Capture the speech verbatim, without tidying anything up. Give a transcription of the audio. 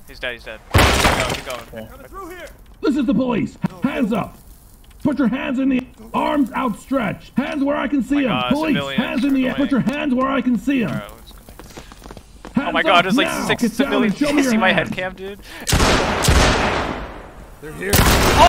He's dead, he's dead. Keep going, keep going. Okay. This is the police. Hands up. Put your hands in the arms outstretched. Hands where I can see them. God, Police, hands in the air. Put your hands where I can see them. Right, oh my God, there's like now. six Get civilians. Show You me see your my hands. head cam, dude? They're here.